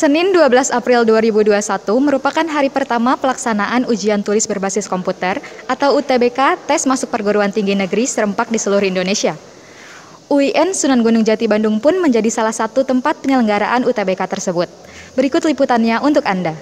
Senin 12 April 2021 merupakan hari pertama pelaksanaan ujian tulis berbasis komputer atau UTBK Tes Masuk Perguruan Tinggi Negeri serempak di seluruh Indonesia. UIN Sunan Gunung Jati Bandung pun menjadi salah satu tempat penyelenggaraan UTBK tersebut. Berikut liputannya untuk Anda.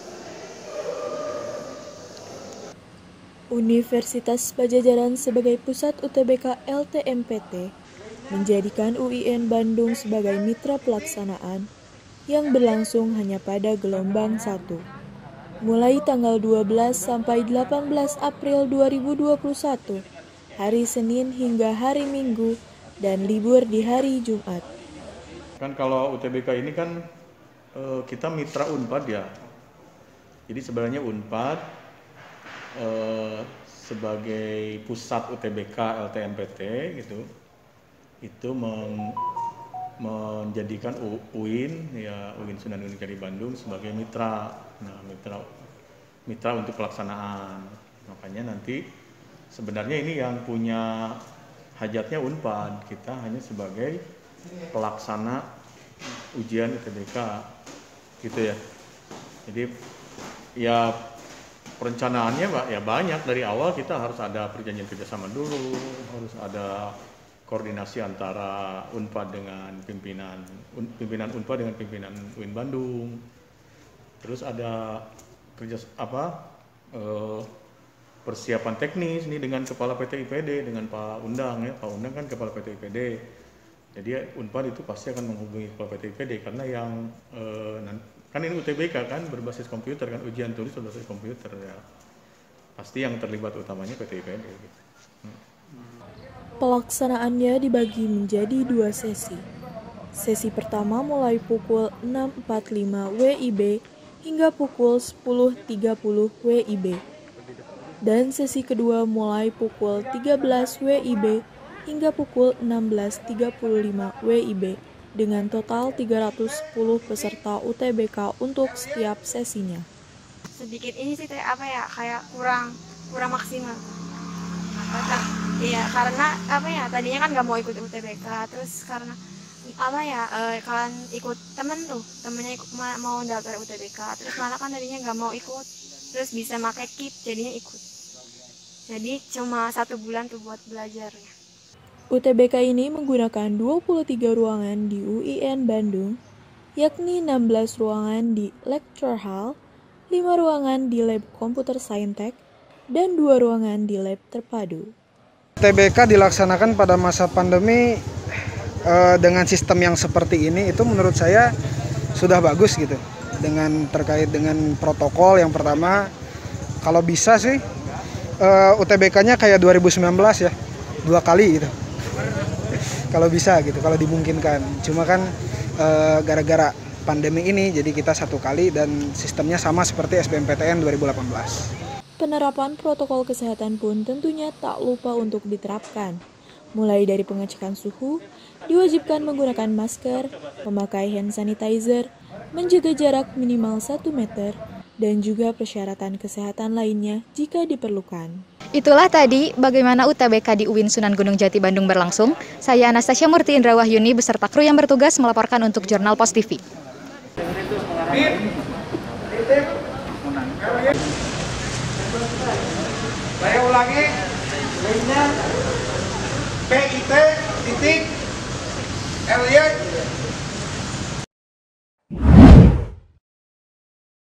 Universitas Padjadjaran sebagai pusat UTBK LTMPT menjadikan UIN Bandung sebagai mitra pelaksanaan yang berlangsung hanya pada gelombang 1, mulai tanggal 12 sampai 18 April 2021, hari Senin hingga hari Minggu, dan libur di hari Jumat. Kan kalau UTBK ini kan kita mitra UNPAD ya, jadi sebenarnya UNPAD sebagai pusat UTBK LTMPT gitu, itu menjadikan UIN ya UIN Sunan Gunung Jati Bandung sebagai mitra. Nah, mitra untuk pelaksanaan. Makanya nanti sebenarnya ini yang punya hajatnya UNPAD, kita hanya sebagai pelaksana ujian UTBK gitu ya. Jadi ya perencanaannya Pak ya banyak, dari awal kita harus ada perjanjian kerjasama dulu, harus ada koordinasi antara UNPAD dengan pimpinan UNPAD dengan pimpinan UIN Bandung. Terus ada persiapan teknis ini dengan kepala PT IPD, dengan Pak Undang ya. Pak Undang kan kepala PT IPD. Jadi UNPAD itu pasti akan menghubungi kepala PT IPD karena yang kan ini UTBK kan berbasis komputer kan, ujian tulis berbasis komputer ya. Pasti yang terlibat utamanya PT IPD gitu. Pelaksanaannya dibagi menjadi 2 sesi. Sesi pertama mulai pukul 6.45 WIB hingga pukul 10.30 WIB. Dan sesi kedua mulai pukul 13 WIB hingga pukul 16.35 WIB dengan total 310 peserta UTBK untuk setiap sesinya. Sedikit ini sih kayak kurang maksimal. Iya, karena tadinya kan nggak mau ikut UTBK, terus karena kan ikut temennya mau daftar UTBK, terus malah kan tadinya nggak mau ikut, terus bisa pakai kit jadinya ikut. Jadi cuma 1 bulan tuh buat belajarnya. UTBK ini menggunakan 23 ruangan di UIN Bandung, yakni 16 ruangan di Lecture Hall, 5 ruangan di Lab Komputer Saintek, dan 2 ruangan di Lab Terpadu. UTBK dilaksanakan pada masa pandemi dengan sistem yang seperti ini, itu menurut saya sudah bagus gitu. Dengan terkait dengan protokol yang pertama, kalau bisa sih UTBK-nya kayak 2019 ya, 2 kali gitu. Kalau bisa gitu, kalau dimungkinkan. Cuma kan gara-gara pandemi ini jadi kita 1 kali dan sistemnya sama seperti SBMPTN 2018. Penerapan protokol kesehatan pun tentunya tak lupa untuk diterapkan. Mulai dari pengecekan suhu, diwajibkan menggunakan masker, memakai hand sanitizer, menjaga jarak minimal 1 meter, dan juga persyaratan kesehatan lainnya jika diperlukan. Itulah tadi bagaimana UTBK di UIN Sunan Gunung Jati Bandung berlangsung. Saya Anastasia Murti Indrawahyuni beserta kru yang bertugas melaporkan untuk Jurnal Pos TV. Saya ulangi, linknya PIT titik Elliot